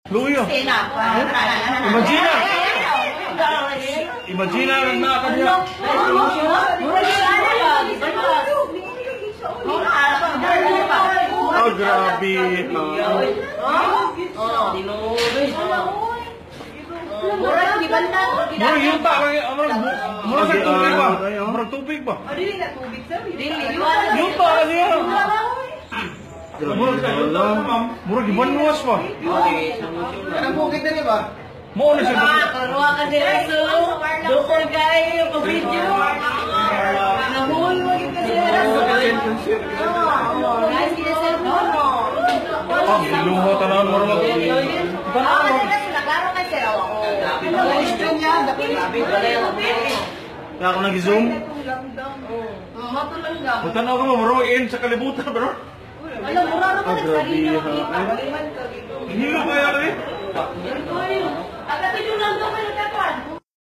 Luyo. Imagina. Imagina lang na ka niya. Oh, grabe. Murag yung ta murag sa tubig ba? Murag tubig ba? Dili na tubig sir. Yung ta niya. Murag ibanwas ba? Anong bukid na niya ba? Mo na siya. Karuha ka sila so. Doktor kayo pa video. Nahul mo kita sila. Guys, kita sir. Ah, iluho tanawan mo rin. Naklaro ka sila ako. Kaya ako nag-zoom. Matulang Matanaw ka mo, marunong in sa kalibutan, bro. Alam, mura naman ang grabe sarili. ha. Hindi ko kaya